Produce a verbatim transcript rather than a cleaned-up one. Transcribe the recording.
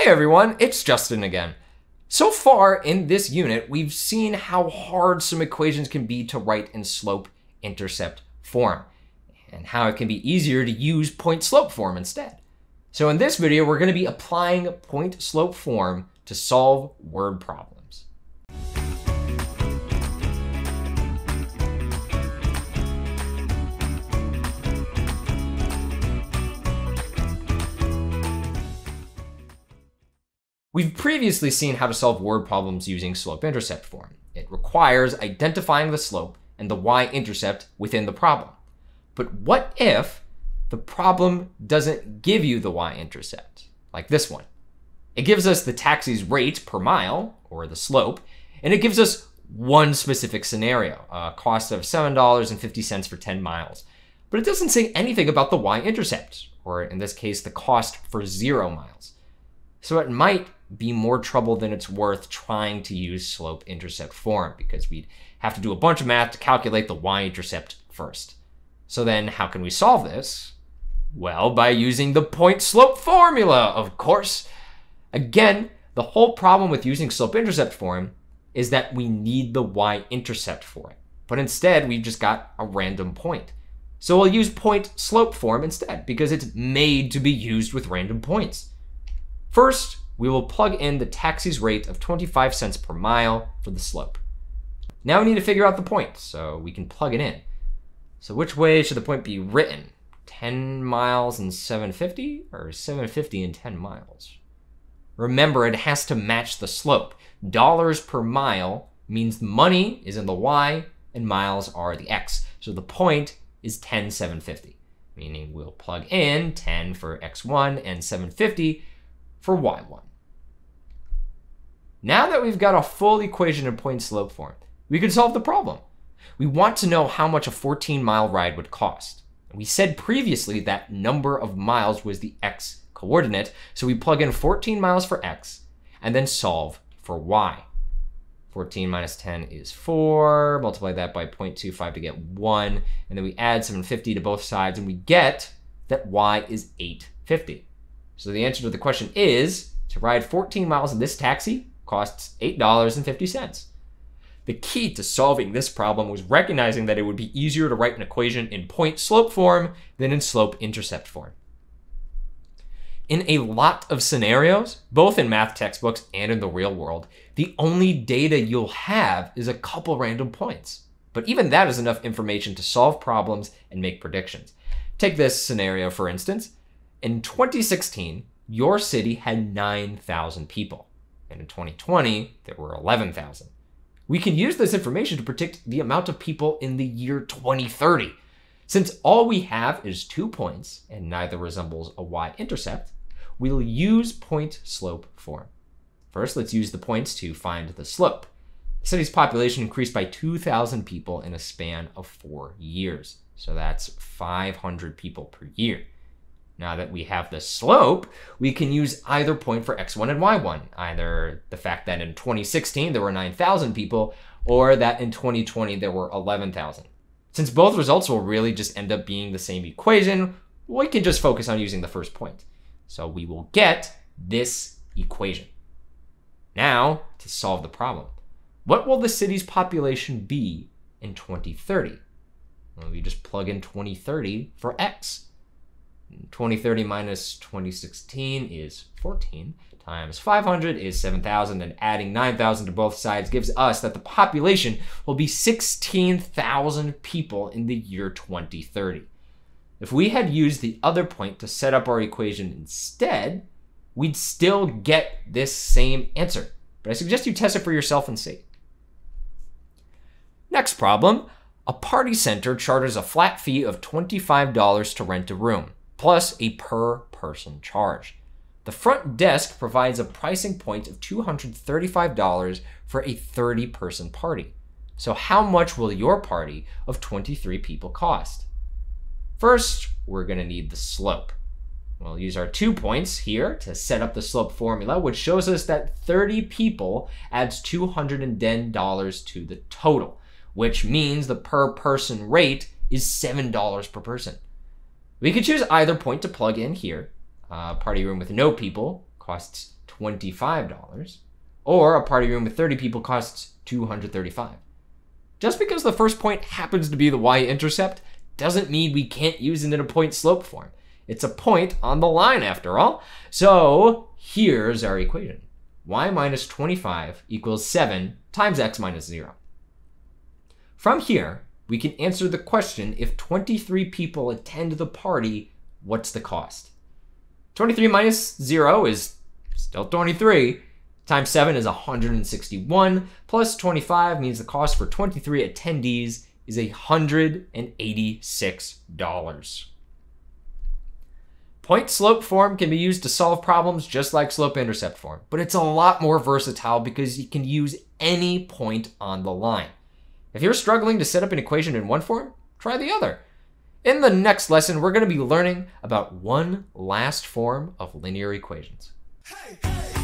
Hey everyone, it's Justin again. So far in this unit, we've seen how hard some equations can be to write in slope-intercept form, and how it can be easier to use point-slope form instead. So in this video, we're going to be applying point-slope form to solve word problems. We've previously seen how to solve word problems using slope-intercept form. It requires identifying the slope and the y-intercept within the problem. But what if the problem doesn't give you the y-intercept, like this one? It gives us the taxi's rate per mile, or the slope, and it gives us one specific scenario, a cost of seven dollars and fifty cents for ten miles. But it doesn't say anything about the y-intercept, or in this case, the cost for zero miles. So it might be more trouble than it's worth trying to use slope-intercept form, because we'd have to do a bunch of math to calculate the y-intercept first. So then how can we solve this? Well, by using the point-slope formula, of course. Again, the whole problem with using slope-intercept form is that we need the y-intercept for it. But instead, we've just got a random point. So we'll use point-slope form instead, because it's made to be used with random points. First, we will plug in the taxi's rate of twenty-five cents per mile for the slope. Now we need to figure out the point, so we can plug it in. So which way should the point be written? ten miles and seven fifty, or seven fifty and ten miles? Remember, it has to match the slope. Dollars per mile means the money is in the y and miles are the x. So the point is ten seven fifty, meaning we'll plug in ten for x one and seven fifty for y one. Now that we've got a full equation in point-slope form, we can solve the problem. We want to know how much a fourteen mile ride would cost. We said previously that number of miles was the x coordinate, so we plug in fourteen miles for x and then solve for y. fourteen minus ten is four, multiply that by zero point two five to get one, and then we add seven fifty to both sides and we get that y is eight fifty. So the answer to the question is, to ride fourteen miles in this taxi costs eight dollars and fifty cents. The key to solving this problem was recognizing that it would be easier to write an equation in point-slope form than in slope-intercept form. In a lot of scenarios, both in math textbooks and in the real world, the only data you'll have is a couple random points. But even that is enough information to solve problems and make predictions. Take this scenario, for instance. In twenty sixteen, your city had nine thousand people. And in twenty twenty, there were eleven thousand. We can use this information to predict the amount of people in the year twenty thirty. Since all we have is two points and neither resembles a y-intercept, we'll use point-slope form. First, let's use the points to find the slope. The city's population increased by two thousand people in a span of four years. So that's five hundred people per year. Now that we have the slope, we can use either point for x one and y one, either the fact that in twenty sixteen there were nine thousand people, or that in twenty twenty there were eleven thousand. Since both results will really just end up being the same equation, we can just focus on using the first point. So we will get this equation. Now, to solve the problem, what will the city's population be in twenty thirty? Well, we just plug in twenty thirty for x. twenty thirty minus twenty sixteen is fourteen, times five hundred is seven thousand, and adding nine thousand to both sides gives us that the population will be sixteen thousand people in the year twenty thirty. If we had used the other point to set up our equation instead, we'd still get this same answer. But I suggest you test it for yourself and see. Next problem, a party center charges a flat fee of twenty-five dollars to rent a room, plus a per person charge. The front desk provides a pricing point of two hundred thirty-five dollars for a thirty person party. So how much will your party of twenty-three people cost? First, we're going to need the slope. We'll use our two points here to set up the slope formula, which shows us that thirty people adds two hundred ten dollars to the total, which means the per person rate is seven dollars per person. We could choose either point to plug in here. Uh, party room with no people costs twenty-five dollars, or a party room with thirty people costs two hundred thirty-five dollars. Just because the first point happens to be the y-intercept doesn't mean we can't use it in a point slope form. It's a point on the line after all. So here's our equation. Y minus twenty-five equals seven times x minus zero. From here, we can answer the question, if twenty-three people attend the party, what's the cost? twenty-three minus zero is still twenty-three. Times seven is one hundred sixty-one, plus twenty-five means the cost for twenty-three attendees is one hundred eighty-six dollars. Point slope form can be used to solve problems just like slope-intercept form, but it's a lot more versatile because you can use any point on the line. If you're struggling to set up an equation in one form, try the other. In the next lesson, we're going to be learning about one last form of linear equations. Hey, hey.